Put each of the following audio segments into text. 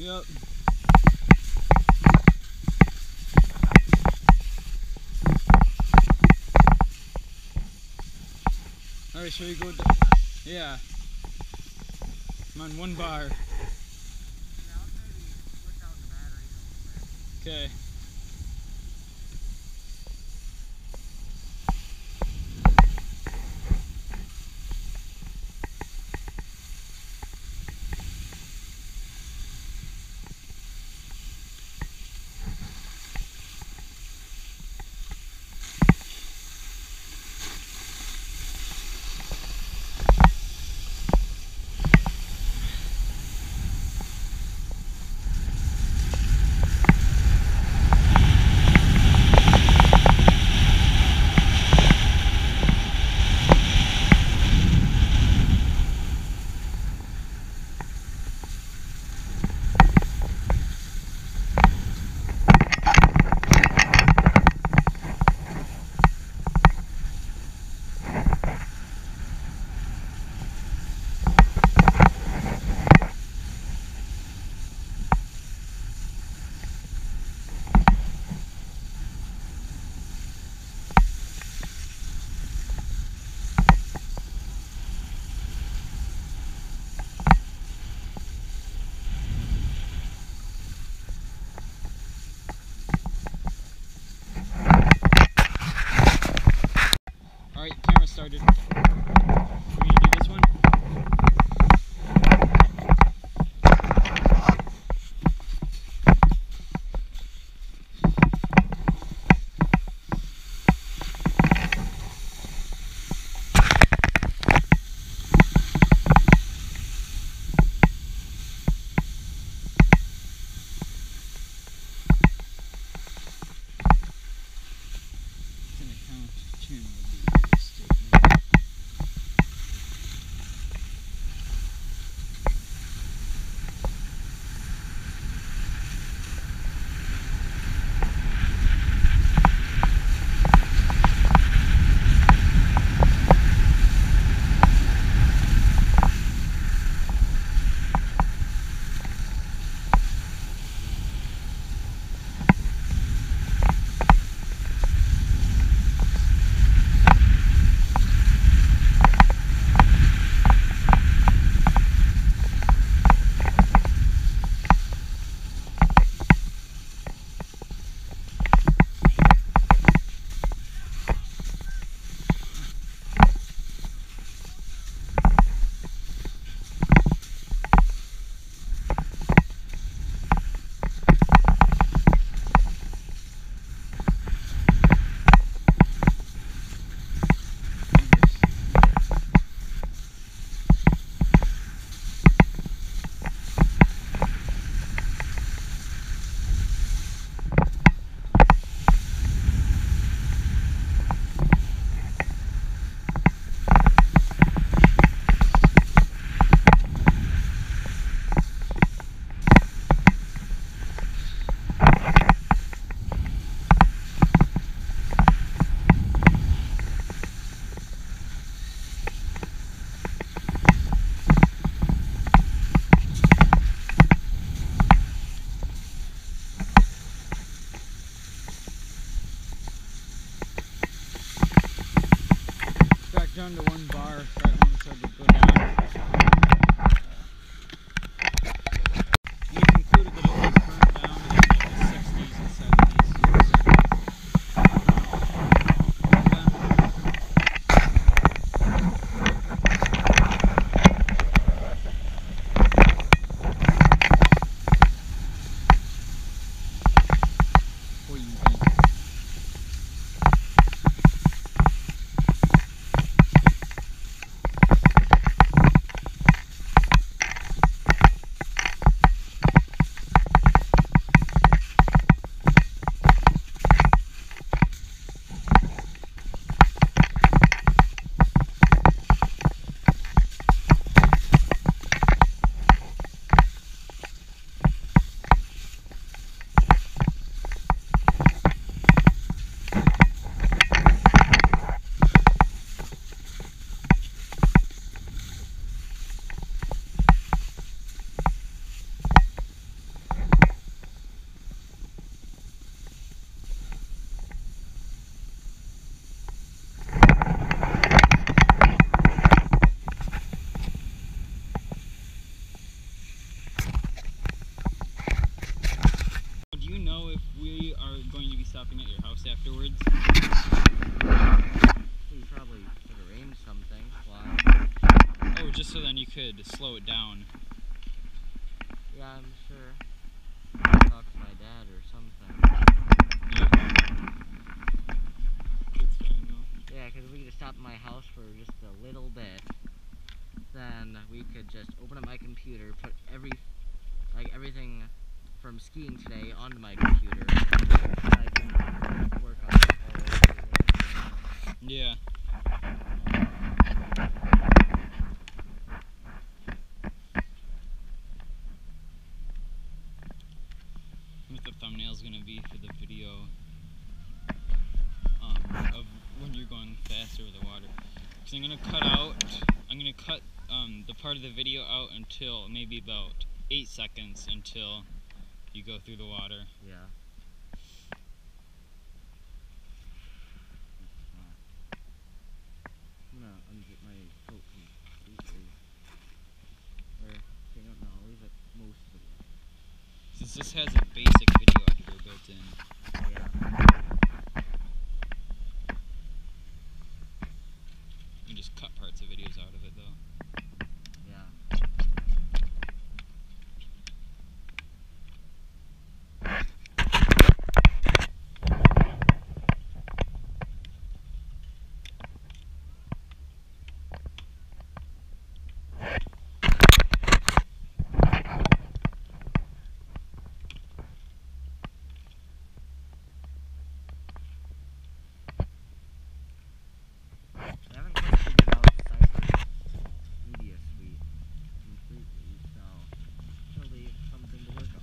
Yep. Alright, shall we go? Yeah. I'm on 1 bar. Yeah, I'll maybe switch out the batteries a little bit. Okay. Alright, camera started. We need to do this one? It's an account tune would be the statement. Back down to 1 bar right when we started to go down. We concluded that it was burnt down in like the 60s and 70s. stopping at your house afterwards? We probably could arrange something. Why? Oh, just so then you could slow it down. Yeah, I'm sure. Talk to my dad or something. Yeah. It's fine though. Yeah, because if we could stop at my house for just a little bit, then we could just open up my computer, put everything from skiing today onto my computer, and I can work on it all over. Yeah. What the thumbnail's gonna be for the video of when you're going fast over the water. Because I'm gonna cut the part of the video out until maybe about 8 seconds until you go through the water. Yeah. I'm gonna unzip my coat completely. Or, okay, no, I'll leave it most of it. Since this has a basic video editor built in. Yeah. You can just cut parts of videos out of it though. Yeah. I haven't quite figured out Cypher's media suite completely, so it'll be something to work on.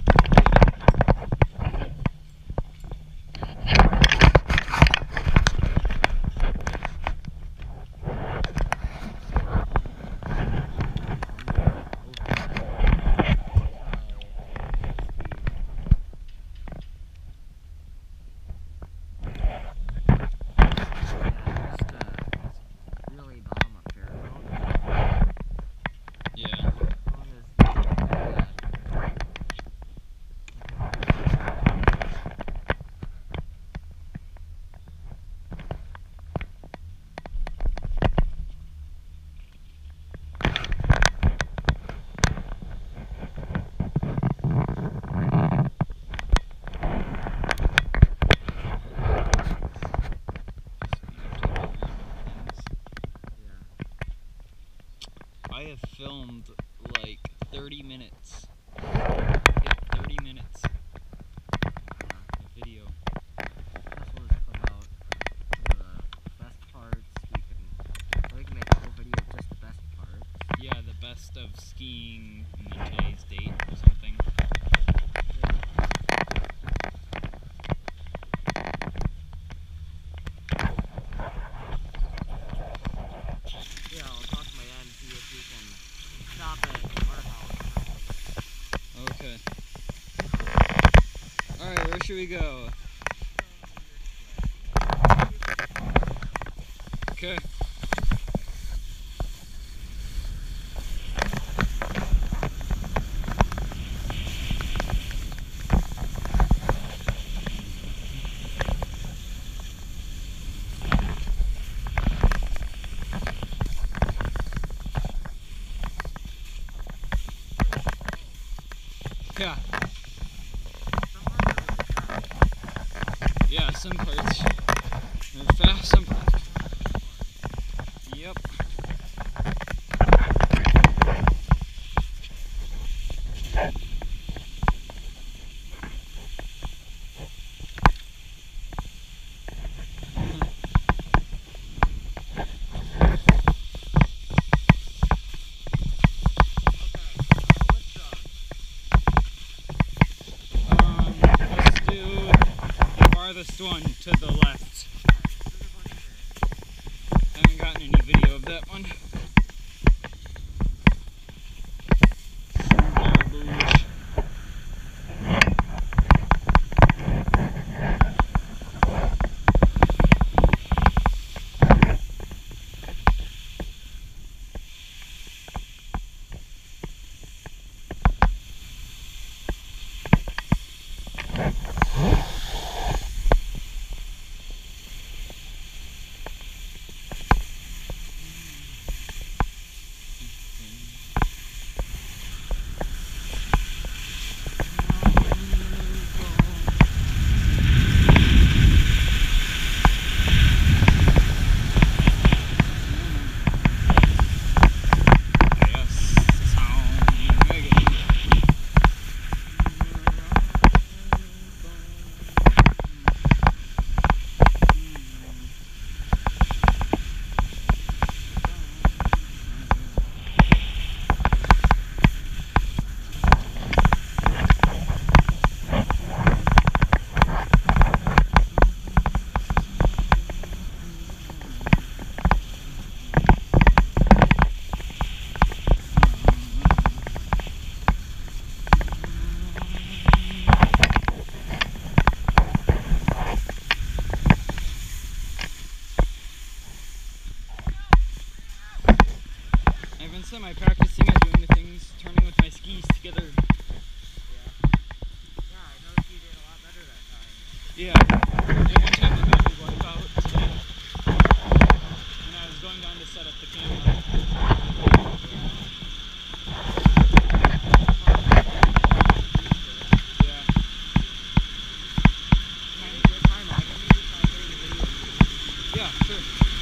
Yeah. I have filmed like 30 minutes. Yeah, 30 minutes of video. We'll just put out the best parts. We can make a whole video of just the best parts. Yeah, the best of skiing in today's date or something. Yeah, I'll talk to my dad and see if we can stop at our house. Okay. Alright, where should we go? Okay. Yeah. Yeah, some parts are fast, some parts. Yep. Let's do the farthest one to the left. Haven't gotten any video of that one. Garbage. am I practicing at doing the things, turning with my skis together. Yeah, I noticed you did a lot better that time. Yeah, and one time I made a wipe out today, and I was going down to set up the camera. Yeah, sure.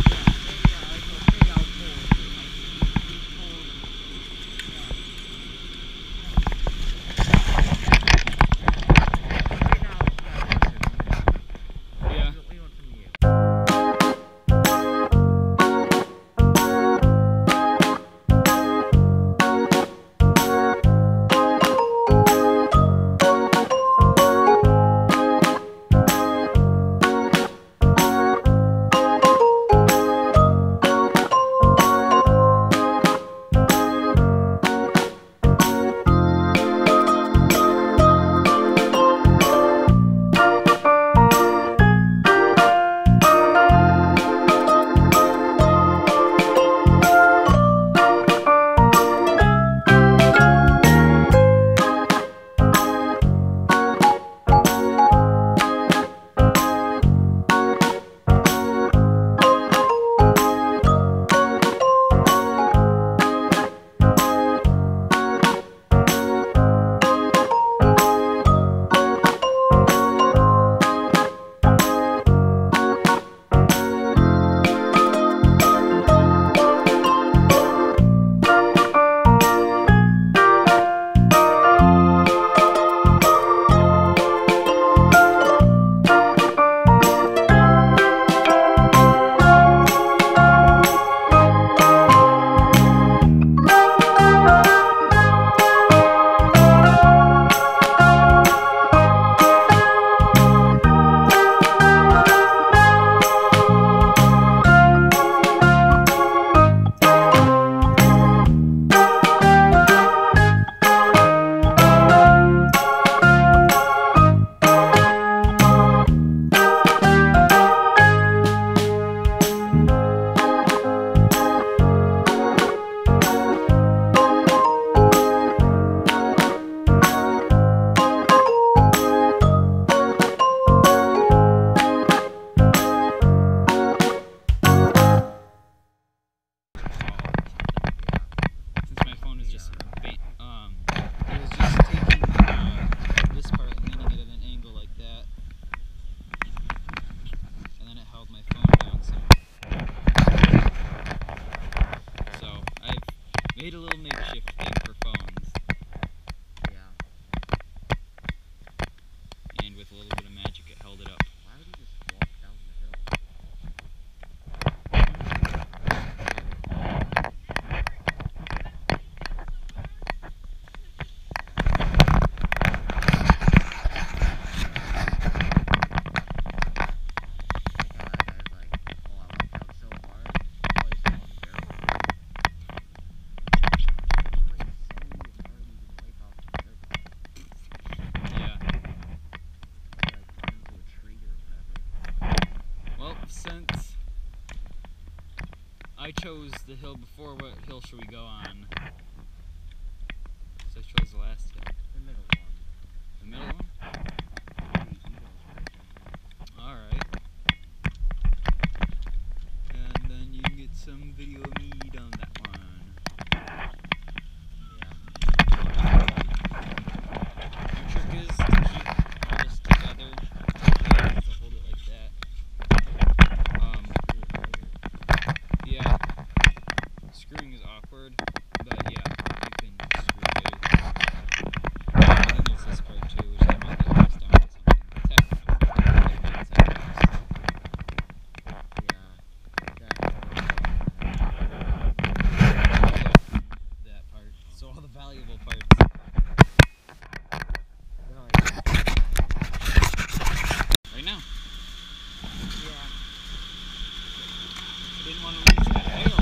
Made a little makeshift thing for phones. Yeah. And with a little bit of magic, it held it up. Why would you just walk down the hill? Since I chose the hill before, what hill should we go on? So I chose the last hill. The middle one. The middle one? Alright. And then you can get some video of me on that one. The trick is to keep all this together. To hold it like that. Yeah, screwing is awkward, but yeah, you can screw it. And then there's this part too, which I might get passed down to something technical. That part. So all the valuable parts. Right now. Yeah. I didn't want to lose that arrow.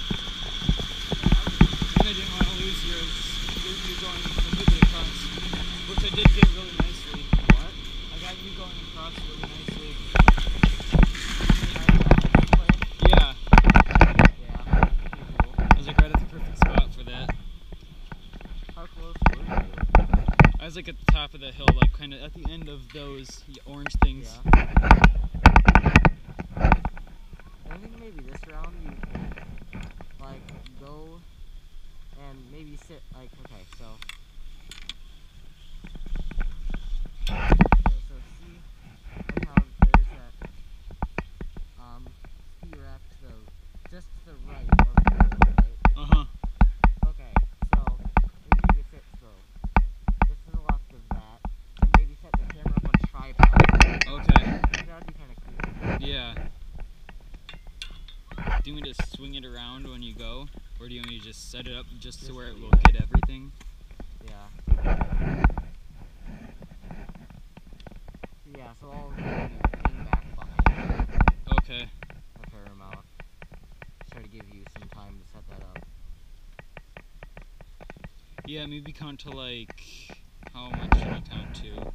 And I didn't want to lose yours. You're going completely across, which I did get really nicely. What? I got you going across really nicely. Yeah. Yeah. Yeah. I was like right at the perfect spot for that. was like at the top of the hill, like kind of at the end of those orange things. Yeah. I think maybe this round you could, like, go and maybe sit, like, okay, so. Okay, so see, like how there's that, ski rack to the, just to the right of the hole, right? Uh-huh. Okay, so, maybe you could sit, so, just to the left of that, and maybe set the camera up on tripod. Okay. That would be kind of cool. Yeah. Do you want me to swing it around when you go? Or do you want me to just set it up just to where it will get everything? Yeah. Yeah, so I'll hang back behind Okay. a fair amount. Try to give you some time to set that up. Yeah, maybe count to like, how much should I count to?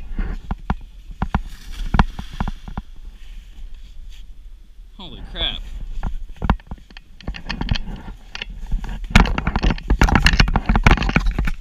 Holy crap.